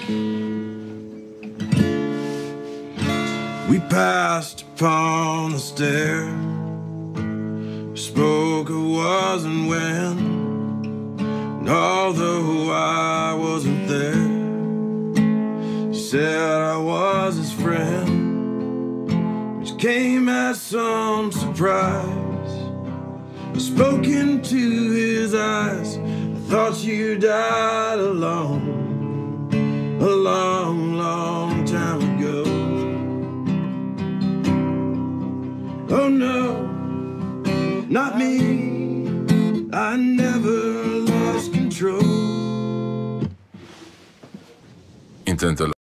We passed upon the stair, spoke of was and when, and although I wasn't there, he said I was his friend, which came as some surprise. I spoke into his eyes, I thought you died alone, a long, long time ago. Oh no, not me, I never lost control. Intento